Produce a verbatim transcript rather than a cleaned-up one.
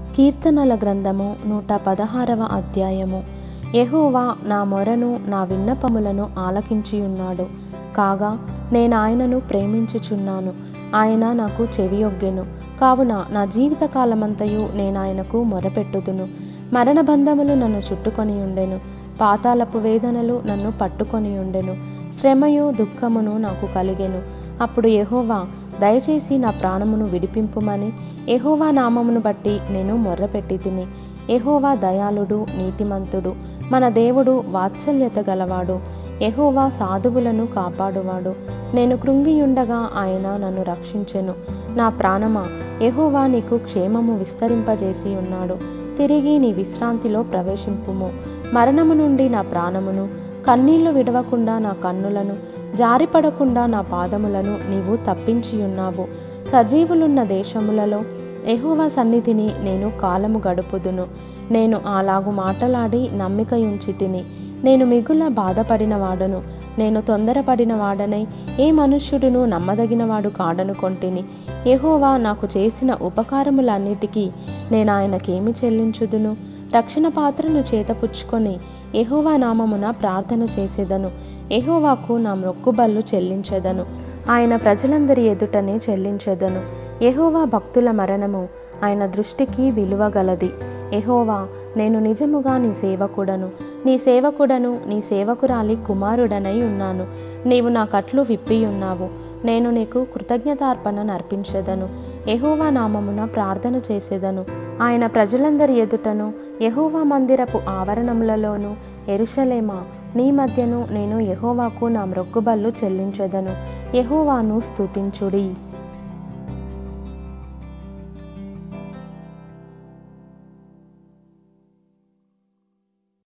కీర్తనల గ్రంథము నూట పదహారవ అధ్యాయము. యెహోవా నా మొరను నా విన్నపములను ఆలకించియున్నాడు. కాగా నేనాయనను ప్రేమించుచున్నాను. ఆయన నాకు చెవియొగ్గెను. కావున నా జీవితకాలమంతయు నేనాయనకు మొరపెట్టుదును. మరణబంధములు నన్ను చుట్టుకొని ఉండెను. పాతాళపు వేదనలు నన్ను పట్టుకొని ఉండెను. శ్రమయు దుఃఖమును నాకు కలిగెను. అప్పుడు యెహోవా, దయచేసి నా ప్రాణమును విడిపింపుమని యెహోవా నామమును బట్టి నేను మొర్రపెట్టి తిని. యెహోవా దయాళుడు, నీతిమంతుడు, మన దేవుడు వాత్సల్యత గలవాడు. యెహోవా సాధువులను కాపాడువాడు. నేను కృంగియుండగా ఆయన నన్ను రక్షించెను. నా ప్రాణమా, యెహోవా నీకు క్షేమము విస్తరింపజేసి ఉన్నాడు. తిరిగి నీ విశ్రాంతిలో ప్రవేశింపుము. మరణము నుండి నా ప్రాణమును, కన్నీళ్లు విడవకుండా నా కన్నులను, జారిపడకుండా నా పాదములను నీవు తప్పించియున్నావు. సజీవులున్న దేశములలో యెహోవా సన్నిధిని నేను కాలము గడుపుదును. నేను అలాగు మాటలాడి నమ్మికయుంచి తిని. నేను మిగుల బాధపడిన వాడను. నేను తొందరపడిన వాడనై ఏ మనుష్యుడును నమ్మదగినవాడు కాడనుకొంటిని. యెహోవా నాకు చేసిన ఉపకారములన్నిటికీ నేను ఆయనకేమి చెల్లించుదును? రక్షణ పాత్రను చేతపుచ్చుకొని యెహోవా నామమున ప్రార్థన చేసేదను. యెహోవాకు నా మొక్కుబళ్ళు చెల్లించెదను. ఆయన ప్రజలందరి ఎదుటనే చెల్లించెదను. యెహోవా భక్తుల మరణము ఆయన దృష్టికి విలువ గలది. యెహోవా, నేను నిజముగా నీ సేవకుడను, నీ సేవకుడను, నీ సేవకురాలి కుమారుడనై ఉన్నాను. నీవు నా కట్లు విప్పియున్నావు. నేను నీకు కృతజ్ఞతార్పణ నర్పించెదను. యెహోవా నామమున ప్రార్థన చేసేదను. ఆయన ప్రజలందరి ఎదుటను, యెహోవా మందిరపు ఆవరణములలోను, యెరూషలేమా, నీ మధ్యను నేను యెహోవాకు నా మ్రొక్కుబళ్ళు చెల్లించెదను. యెహోవాను స్తుతించుడి.